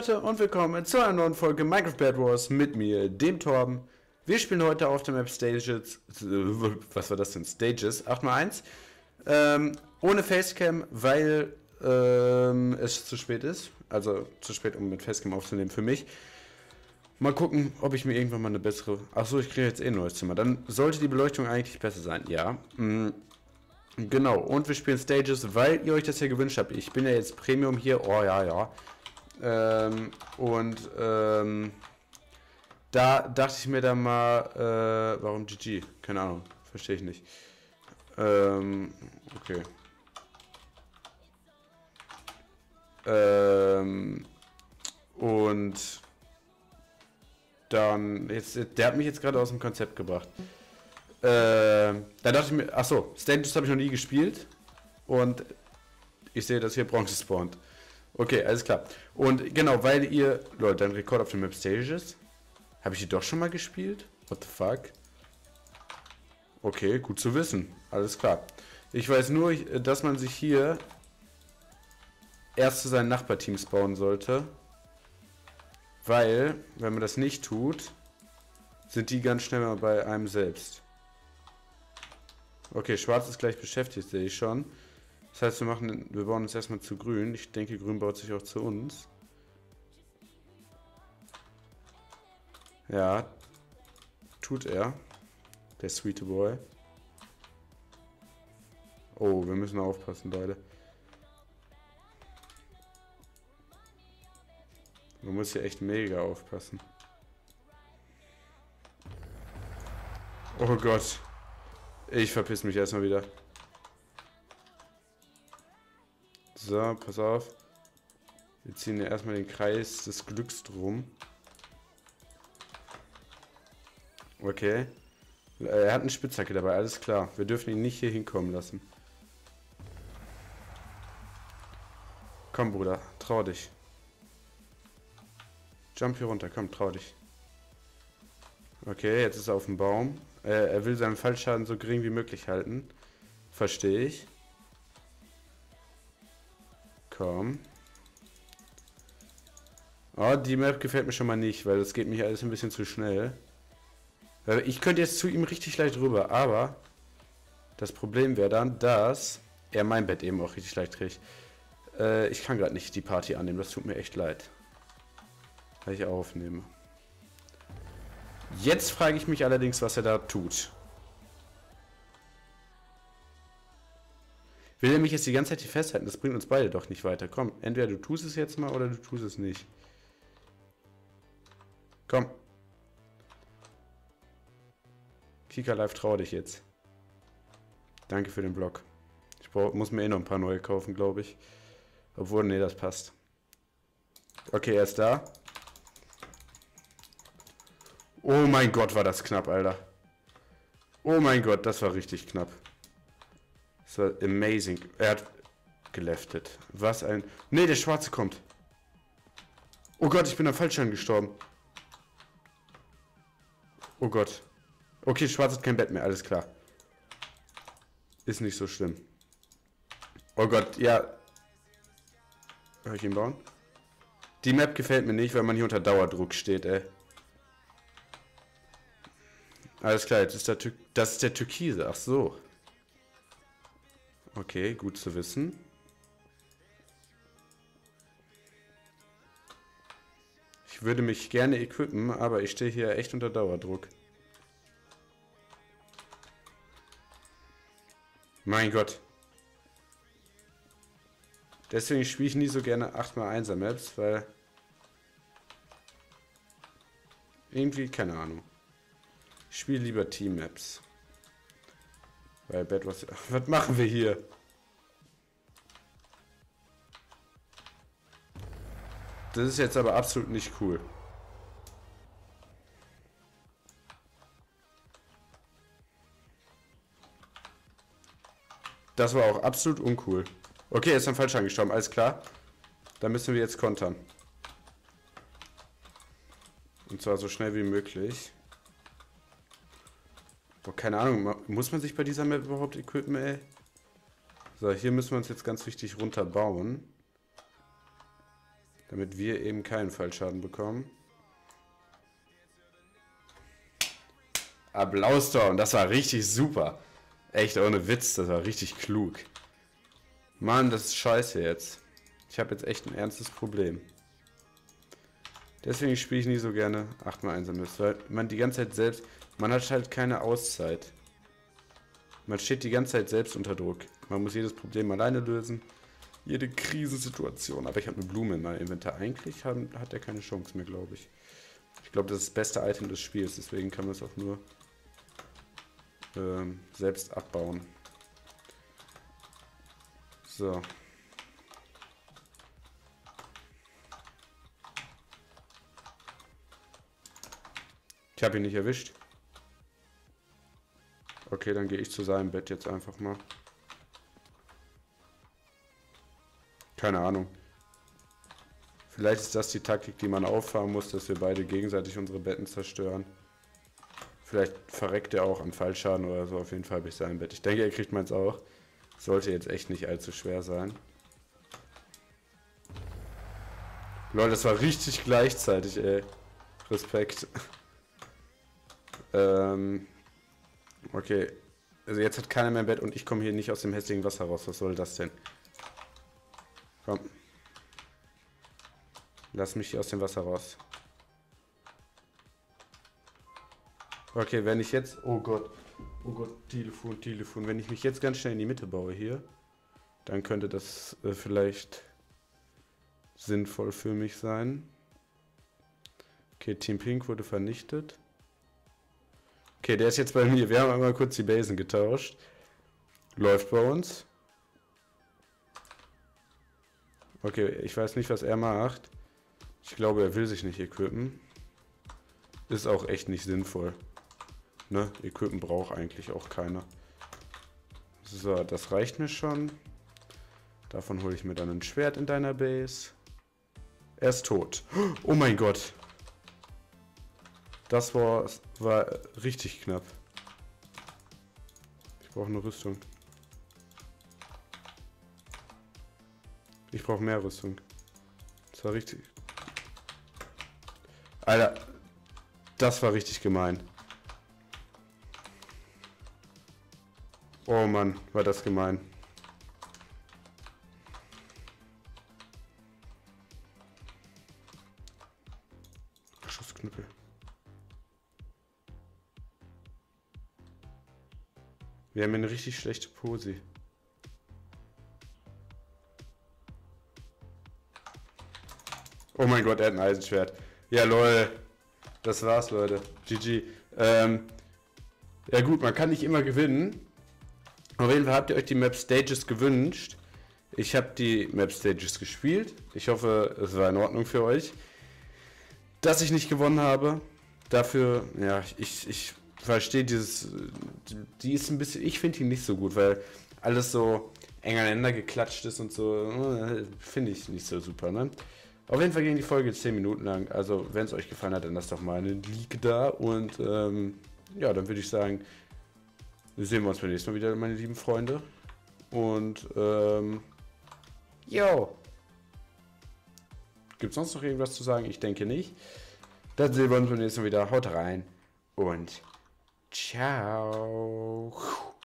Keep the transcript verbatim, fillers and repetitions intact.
Leute und willkommen zu einer neuen Folge Minecraft Bed Wars mit mir, dem Torben. Wir spielen heute auf der Map Stages, was war das denn? Stages acht mal eins, ähm, ohne Facecam, weil ähm, es zu spät ist, also zu spät, um mit Facecam aufzunehmen für mich. Mal gucken, ob ich mir irgendwann mal eine bessere, achso, ich kriege jetzt eh ein neues Zimmer, dann sollte die Beleuchtung eigentlich besser sein, ja. Mhm. Genau, und wir spielen Stages, weil ihr euch das ja gewünscht habt. Ich bin ja jetzt Premium hier, oh ja, ja. Ähm, und ähm, da dachte ich mir dann mal, äh, warum G G? Keine Ahnung, verstehe ich nicht. Ähm, okay. Ähm, und dann, jetzt, der hat mich jetzt gerade aus dem Konzept gebracht. Ähm, da dachte ich mir, achso, Stages habe ich noch nie gespielt und ich sehe, dass hier Bronze spawnt. Okay, alles klar. Und genau, weil ihr, Leute, ein Rekord auf dem Map Stages. Habe ich die doch schon mal gespielt? What the fuck? Okay, gut zu wissen. Alles klar. Ich weiß nur, dass man sich hier erst zu seinen Nachbarteams bauen sollte. Weil, wenn man das nicht tut, sind die ganz schnell mal bei einem selbst. Okay, Schwarz ist gleich beschäftigt, sehe ich schon. Das heißt, wir machen, wir bauen uns erstmal zu Grün. Ich denke, Grün baut sich auch zu uns. Ja, tut er. Der sweete Boy. Oh, wir müssen aufpassen, Leute. Man muss hier echt mega aufpassen. Oh Gott. Ich verpiss mich erstmal wieder. So, pass auf. Wir ziehen hier erstmal den Kreis des Glücks drum. Okay. Er hat eine Spitzhacke dabei, alles klar. Wir dürfen ihn nicht hier hinkommen lassen. Komm, Bruder, trau dich. Jump hier runter, komm, trau dich. Okay, jetzt ist er auf dem Baum. Äh, er will seinen Fallschaden so gering wie möglich halten. Verstehe ich. Komm. Oh, die Map gefällt mir schon mal nicht, weil das geht mir alles ein bisschen zu schnell. Ich könnte jetzt zu ihm richtig leicht rüber, aber das Problem wäre dann, dass er mein Bett eben auch richtig leicht kriegt. Äh, ich kann gerade nicht die Party annehmen, das tut mir echt leid. Weil ich aufnehme. Jetzt frage ich mich allerdings, was er da tut. Will er mich jetzt die ganze Zeit hier festhalten? Das bringt uns beide doch nicht weiter. Komm, entweder du tust es jetzt mal oder du tust es nicht. Komm. Kika Live, trau dich jetzt. Danke für den Block. Ich brauch, muss mir eh noch ein paar neue kaufen, glaube ich. Obwohl, nee, das passt. Okay, er ist da. Oh mein Gott, war das knapp, Alter. Oh mein Gott, das war richtig knapp. Das war amazing. Er hat geleftet. Was ein... Nee, der Schwarze kommt. Oh Gott, ich bin am Fallschaden gestorben. Oh Gott. Okay, Schwarz hat kein Bett mehr, alles klar. Ist nicht so schlimm. Oh Gott, ja. Hör ich ihn bauen? Die Map gefällt mir nicht, weil man hier unter Dauerdruck steht, ey. Alles klar, jetzt ist der Tür das ist der Türkise, ach so. Okay, gut zu wissen. Ich würde mich gerne equippen, aber ich stehe hier echt unter Dauerdruck. Mein Gott. Deswegen spiele ich nie so gerne acht mal eins Maps, weil... Irgendwie, keine Ahnung. Ich spiele lieber Team-Maps. Weil Bad was... Was machen wir hier? Das ist jetzt aber absolut nicht cool. Das war auch absolut uncool. Okay, ist dann falsch angestorben, alles klar. Da müssen wir jetzt kontern. Und zwar so schnell wie möglich. Oh, keine Ahnung, muss man sich bei dieser Map überhaupt equippen, ey? So, hier müssen wir uns jetzt ganz wichtig runterbauen. Damit wir eben keinen Fallschaden bekommen. Applaus-Tor. Und das war richtig super. Echt, ohne Witz, das war richtig klug. Mann, das ist scheiße jetzt. Ich habe jetzt echt ein ernstes Problem. Deswegen spiele ich nie so gerne acht mal eins am Mist, weil man die ganze Zeit selbst... Man hat halt keine Auszeit. Man steht die ganze Zeit selbst unter Druck. Man muss jedes Problem alleine lösen. Jede Krisensituation. Aber ich habe eine Blume in meinem Inventar. Eigentlich hat, hat er keine Chance mehr, glaube ich. Ich glaube, das ist das beste Item des Spiels. Deswegen kann man es auch nur ähm, selbst abbauen. So. Ich habe ihn nicht erwischt. Okay, dann gehe ich zu seinem Bett jetzt einfach mal. Keine Ahnung. Vielleicht ist das die Taktik, die man auffahren muss, dass wir beide gegenseitig unsere Betten zerstören. Vielleicht verreckt er auch an Fallschaden oder so. Auf jeden Fall habe ich sein Bett. Ich denke, er kriegt meins auch. Sollte jetzt echt nicht allzu schwer sein. Leute, das war richtig gleichzeitig, ey. Respekt. ähm... Okay. Also jetzt hat keiner mehr ein Bett und ich komme hier nicht aus dem hässlichen Wasser raus. Was soll das denn? Komm. Lass mich hier aus dem Wasser raus. Okay, wenn ich jetzt... Oh Gott. Oh Gott, Telefon, Telefon. Wenn ich mich jetzt ganz schnell in die Mitte baue hier, dann könnte das äh, vielleicht sinnvoll für mich sein. Okay, Team Pink wurde vernichtet. Okay, der ist jetzt bei mir. Wir haben einmal kurz die Basen getauscht. Läuft bei uns. Okay, ich weiß nicht, was er macht. Ich glaube, er will sich nicht equippen. Ist auch echt nicht sinnvoll. Ne? Equippen braucht eigentlich auch keiner. So, das reicht mir schon. Davon hole ich mir dann ein Schwert in deiner Base. Er ist tot. Oh mein Gott. Das war, war richtig knapp. Ich brauche eine Rüstung. Ich brauche mehr Rüstung. Das war richtig... Alter, das war richtig gemein. Oh Mann, war das gemein. Schussknüppel. Wir haben eine richtig schlechte Posi. Oh mein Gott, er hat ein Eisenschwert. Ja, lol. Das war's, Leute. G G. Ähm, ja gut, man kann nicht immer gewinnen. Auf jeden Fall habt ihr euch die Map Stages gewünscht. Ich habe die Map Stages gespielt. Ich hoffe, es war in Ordnung für euch. Dass ich nicht gewonnen habe. Dafür, ja, ich, ich verstehe dieses... Die ist ein bisschen... Ich finde die nicht so gut, weil alles so eng aneinander geklatscht ist und so. Finde ich nicht so super, ne? Auf jeden Fall ging die Folge zehn Minuten lang. Also, wenn es euch gefallen hat, dann lasst doch mal einen Like da. Und ähm, ja, dann würde ich sagen, sehen wir uns beim nächsten Mal wieder, meine lieben Freunde. Und ähm, yo. Gibt es sonst noch irgendwas zu sagen? Ich denke nicht. Dann sehen wir uns beim nächsten Mal wieder. Haut rein und ciao.